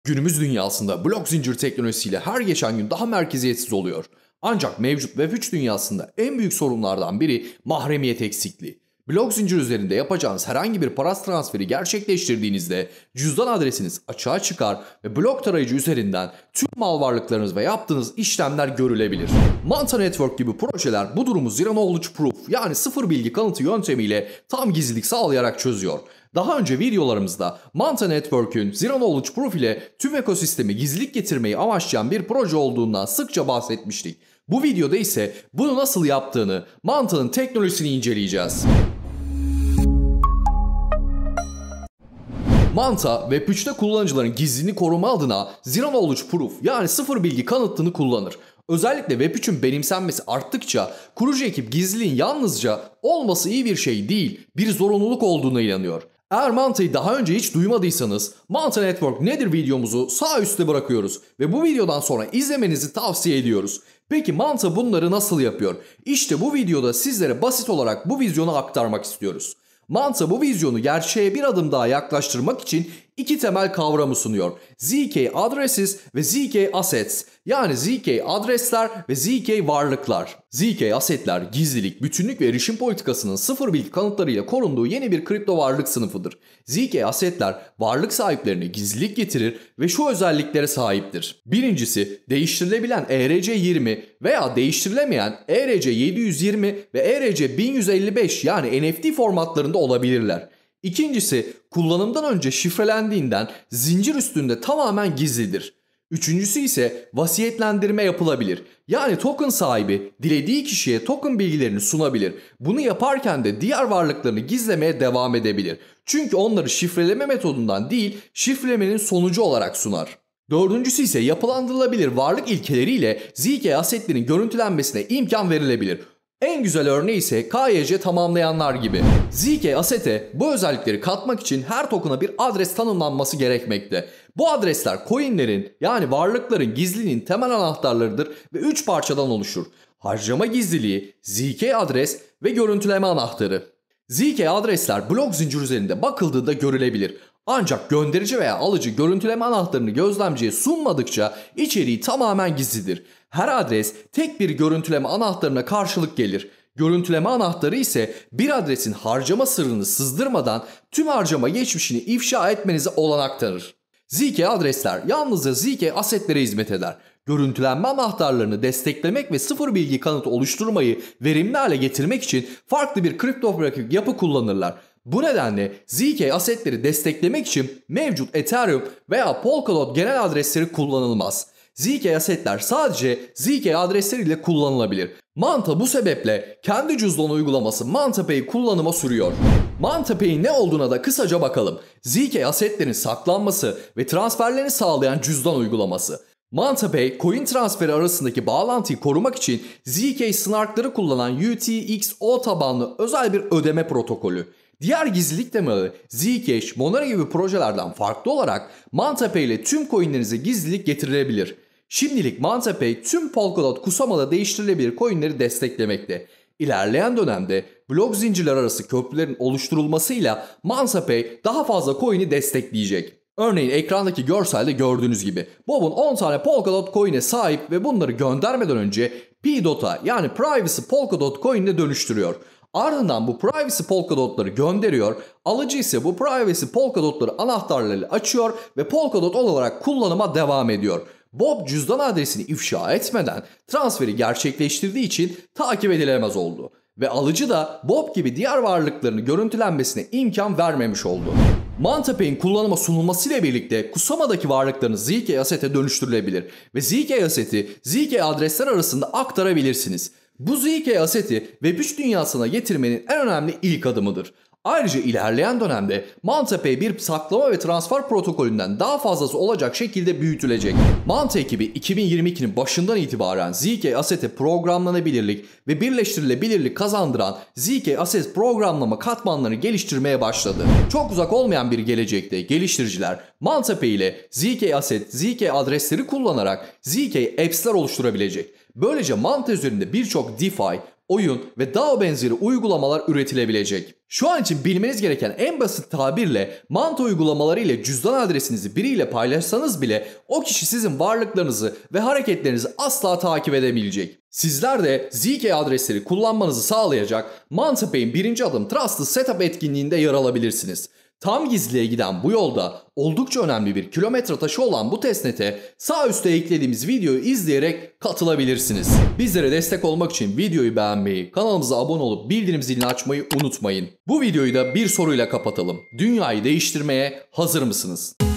Günümüz dünyasında blok zincir teknolojisiyle her geçen gün daha merkeziyetsiz oluyor. Ancak mevcut Web3 dünyasında en büyük sorunlardan biri mahremiyet eksikliği. Blok zincir üzerinde yapacağınız herhangi bir para transferi gerçekleştirdiğinizde cüzdan adresiniz açığa çıkar ve blok tarayıcı üzerinden tüm mal varlıklarınız ve yaptığınız işlemler görülebilir. Manta Network gibi projeler bu durumu Zero Knowledge Proof yani sıfır bilgi kanıtı yöntemiyle tam gizlilik sağlayarak çözüyor. Daha önce videolarımızda Manta Network'ün Zero Knowledge Proof ile tüm ekosistemi gizlilik getirmeyi amaçlayan bir proje olduğundan sıkça bahsetmiştik. Bu videoda ise bunu nasıl yaptığını, Manta'nın teknolojisini inceleyeceğiz. Manta, Web3'te kullanıcıların gizliliğini koruma adına Zero Knowledge Proof yani sıfır bilgi kanıtını kullanır. Özellikle Web3'ün benimsenmesi arttıkça kurucu ekip gizliliğin yalnızca olması iyi bir şey değil, bir zorunluluk olduğuna inanıyor. Eğer Manta'yı daha önce hiç duymadıysanız Manta Network nedir videomuzu sağ üstte bırakıyoruz ve bu videodan sonra izlemenizi tavsiye ediyoruz. Peki Manta bunları nasıl yapıyor? İşte bu videoda sizlere basit olarak bu vizyonu aktarmak istiyoruz. Manta bu vizyonu gerçeğe bir adım daha yaklaştırmak için iki temel kavramı sunuyor. ZK Addresses ve ZK Assets yani ZK adresler ve ZK varlıklar. ZK Assetler gizlilik, bütünlük ve erişim politikasının sıfır bilgi kanıtlarıyla korunduğu yeni bir kripto varlık sınıfıdır. ZK Assetler varlık sahiplerine gizlilik getirir ve şu özelliklere sahiptir. Birincisi değiştirilebilen ERC20 veya değiştirilemeyen ERC720 ve ERC1155 yani NFT formatlarında olabilirler. İkincisi kullanımdan önce şifrelendiğinden zincir üstünde tamamen gizlidir. Üçüncüsü ise vasiyetlendirme yapılabilir. Yani token sahibi dilediği kişiye token bilgilerini sunabilir. Bunu yaparken de diğer varlıklarını gizlemeye devam edebilir. Çünkü onları şifreleme metodundan değil, şifrelemenin sonucu olarak sunar. Dördüncüsü ise yapılandırılabilir varlık ilkeleriyle ZK asetlerin görüntülenmesine imkan verilebilir. En güzel örneği ise KYC tamamlayanlar gibi. ZK Asset'e bu özellikleri katmak için her token'a bir adres tanımlanması gerekmekte. Bu adresler coinlerin yani varlıkların gizliliğinin temel anahtarlarıdır ve 3 parçadan oluşur. Harcama gizliliği, ZK adres ve görüntüleme anahtarı. ZK adresler blok zincir üzerinde bakıldığında görülebilir. Ancak gönderici veya alıcı görüntüleme anahtarını gözlemciye sunmadıkça içeriği tamamen gizlidir. Her adres tek bir görüntüleme anahtarına karşılık gelir. Görüntüleme anahtarı ise bir adresin harcama sırrını sızdırmadan tüm harcama geçmişini ifşa etmenize olanak tanır. ZK adresler yalnızca ZK asetlere hizmet eder. Görüntülenme anahtarlarını desteklemek ve sıfır bilgi kanıtı oluşturmayı verimli hale getirmek için farklı bir kriptografik yapı kullanırlar. Bu nedenle ZK asetleri desteklemek için mevcut Ethereum veya Polkadot genel adresleri kullanılmaz. ZK asetler sadece ZK adresleriyle kullanılabilir. Manta bu sebeple kendi cüzdan uygulaması MantaPay kullanıma sürüyor. MantaPay'in ne olduğuna da kısaca bakalım. ZK asetlerin saklanması ve transferlerini sağlayan cüzdan uygulaması. MantaPay, coin transferi arasındaki bağlantıyı korumak için ZK snarkları kullanan UTXO tabanlı özel bir ödeme protokolü. Diğer gizlilik temalı Zcash, Monero gibi projelerden farklı olarak MantaPay ile tüm coinlerinize gizlilik getirilebilir. Şimdilik MantaPay tüm Polkadot Kusama'da değiştirilebilir coinleri desteklemekte. İlerleyen dönemde blok zincirler arası köprülerin oluşturulmasıyla MantaPay daha fazla coin'i destekleyecek. Örneğin ekrandaki görselde gördüğünüz gibi Bob'un 10 tane Polkadot coin'e sahip ve bunları göndermeden önce PDOT'a yani Privacy Polkadot coin'e dönüştürüyor. Ardından bu Privacy Polkadot'ları gönderiyor, alıcı ise bu Privacy Polkadot'ları anahtarlarıyla açıyor ve Polkadot olarak kullanıma devam ediyor. Bob cüzdan adresini ifşa etmeden transferi gerçekleştirdiği için takip edilemez oldu. Ve alıcı da Bob gibi diğer varlıklarını görüntülenmesine imkan vermemiş oldu. MantaPay'in kullanıma sunulmasıyla birlikte Kusama'daki varlıklarınız ZK Asset'e dönüştürülebilir ve ZK Asset'i ZK adresler arasında aktarabilirsiniz. Bu ZK Asset'i Web3 dünyasına getirmenin en önemli ilk adımıdır. Ayrıca ilerleyen dönemde MantaPay bir saklama ve transfer protokolünden daha fazlası olacak şekilde büyütülecek. Manta ekibi 2022'nin başından itibaren ZK Asset'e programlanabilirlik ve birleştirilebilirlik kazandıran ZK Asset programlama katmanlarını geliştirmeye başladı. Çok uzak olmayan bir gelecekte geliştiriciler MantaPay ile ZK Asset, ZK adresleri kullanarak ZK Apps'ler oluşturabilecek. Böylece Manta üzerinde birçok DeFi, oyun ve daha benzeri uygulamalar üretilebilecek. Şu an için bilmeniz gereken en basit tabirle Manta uygulamaları ile cüzdan adresinizi biriyle paylaşsanız bile o kişi sizin varlıklarınızı ve hareketlerinizi asla takip edemeyecek. Sizler de ZK adresleri kullanmanızı sağlayacak MantaPay'in birinci adım Trusted Setup etkinliğinde yer alabilirsiniz. Tam gizliliğe giden bu yolda oldukça önemli bir kilometre taşı olan bu testnete sağ üstte eklediğimiz videoyu izleyerek katılabilirsiniz. Bizlere destek olmak için videoyu beğenmeyi, kanalımıza abone olup bildirim zilini açmayı unutmayın. Bu videoyu da bir soruyla kapatalım. Dünyayı değiştirmeye hazır mısınız?